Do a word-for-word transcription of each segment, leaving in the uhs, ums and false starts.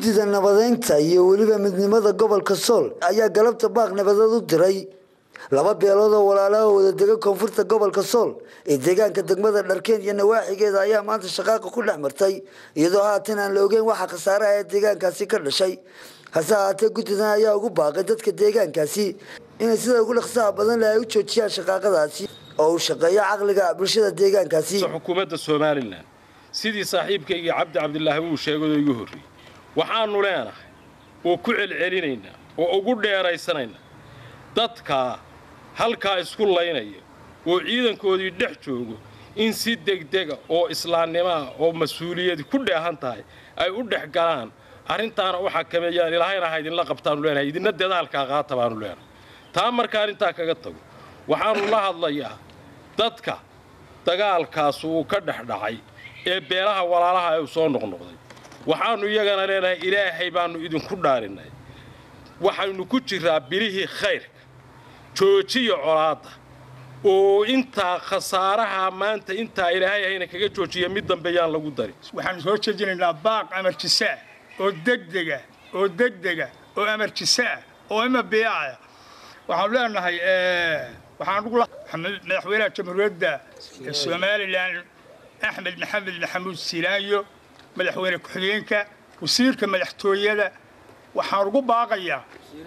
guddida nabadeynta iyo weliba midnimada gobolka Sool ayaa galabta baaq nabadeed u diray laba beelood oo walaalaha wada degan koonfurta gobolka Sool ee deegaanka degmada Dharkeen iyo nawaaxigeeda ayaa maanta shaqaaqa ku dhex martay iyadoo haatan aan la ogeyn waxa khasaare ah ee deegaankaasi ka dhashay hase ahaatee guddidan ayaa ugu baaqay dadka deegaankaasi inay sida ugu dhaqsaha badan leh ay u joojiyaan shaqaaqadaasi oo uu shaqeeyo caqliga bulshada deegaankaasi xukuumadda Soomaaliland sidii saaxiibkayga Cabdi Cabdilaahi uu sheegay igu horreeyay waxaanu leenahay oo ku celcelinaynaa oo ugu dheeraysanaynaa dadka halka isku laynaya oo ciidankoodii dhex joogo in si degdeg ah oo islaamnimo oo mas'uuliyad ku dheehan tahay ay u dhex galaan arintaana waxa kameeyaan ilaahayna ha idin la qabtaan leenahay idinna dadaalka qaata baanu leenahay taa marka arinta kaga tago waxaanu la hadlayaa dadka dagaalkaas uu ka dhex dhacay ee beelaha walaalaha ay soo noqnoqday waxaanu iyagana leenahay ilaahay baanu idin ku dhaarinay waxaanu ku jiraa bilihii khayrka joojiyo colaada oo inta khasaaraha maanta inta ilaahay ayna kaga joojiyo mid dambeeyaan lagu dari waxaan soo jeedinaynaa baaq amarkiisa oo degdega oo degdega oo amarkiisa oo ima biyaaya waxaan leenahay ee waxaan ugu madaxweynaha jamhuuriyadda Soomaaliland Axmed Maxamed Maxamuud Silaayo madaxweyne ku-xigeenka wasiirka madaxtooyada waxaan ugu baaqayaa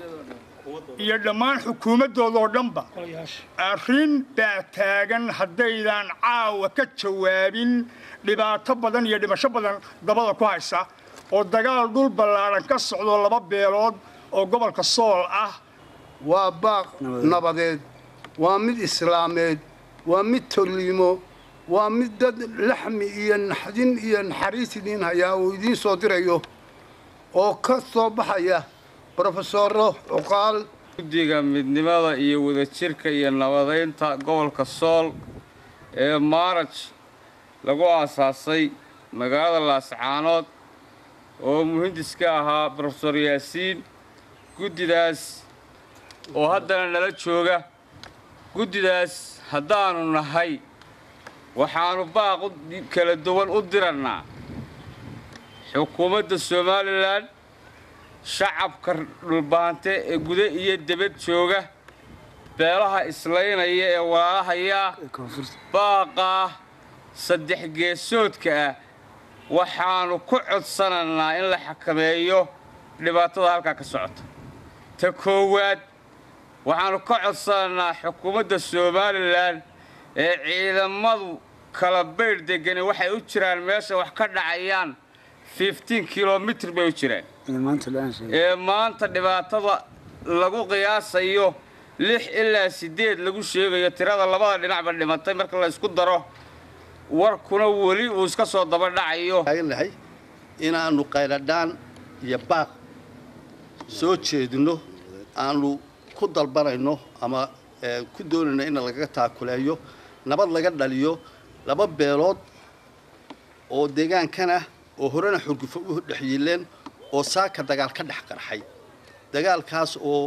iyo dhammaan xukuumadooda oo dhanba arrin baa taagan haddaydan caawa ka jawaabin dhibaato badan iyo dhimasho badan dabada ku haysa oo dagaal dhul ballaaran ka socdo laba beelood oo gobolka Sool ah waa baaq nabadeed waa mid islaameed waa mid tolimo waa mid dad laxmi iyo naxdin iyo naxariisidin hayaa oo idin soo dirayo oo ka soo baxaya professor Uqaal guddiga midnimada iyo wadajirka iyo nabadeynta gobolka Sool ee Maarch lagu aasaasay magaalada Laascaanood oo muhandiska ahaa professor Yaasiin guddidaas oo haddana nala jooga guddidaas haddaanu nahay waxaanu baaq kala duwan u diranaa xukuumadda Soomaaliland shacabka dhulbaante ee guud iyo dibad jooga beelaha islaynaya ee walaalaha baaqa saddex geesoodka waxaanu ku codsananaa in la xakameeyo dhibaatada halka ka socota ta koowaad waxaanu ka codsananaa xukuumadda Soomaaliland ee ciidamadu kala beer degan waxay u jiraan meesha wax ka dhacayaan fifteen kilometers bay u jiraan ee maanta dhibaatada lagu qiyaasayo lix ilaa sideed lagu sheegayo tirada labada dhinacba dhimatay marka la isku daro warkuna wali uu iska soo daba dhacayo aynahay inaanu qayladaan iyo baaq soo jeedino aanu ku dalbanayno ama ku doonayno in laga taakuleeyo nabad laga dhaliyo laba beelood oo deegaankana oo horena xurgufo u dhaxyiileen oo saaka dagaal ka dhex qarxay dagaalkaas oo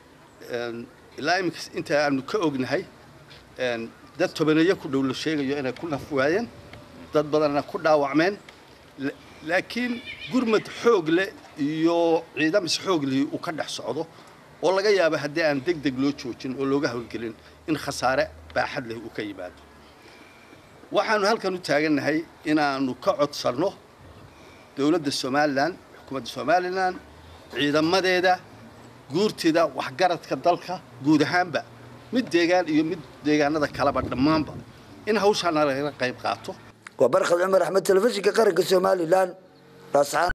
ilaa inta aanu ka ognahay dad tobaneeyo ku dhow la sheegayo inay ku nafwaayeen dad badanna ku dhaawacmeen laakiin gurmad xoog leh iyo ciidamo xoog leh uu ka dhex socdo oo laga yaabo haddii aan degdeg loo joojin oo looga hawlgelin in khasaare baaxad leh uu ka yimaado waxaanu halkan u taaganahay inaanu ka codsano dawladda Soomaaliland xukuumadda Soomaaliland ciidamadeeda guurtida waxgaradka dalka guud ahaanba mid deegaan iyo mid deegaanada kalaba dhamaanba in hawshan laga qayb qaato waa Barkad Cumar Axmed telefishinka qaranka Soomaaliland.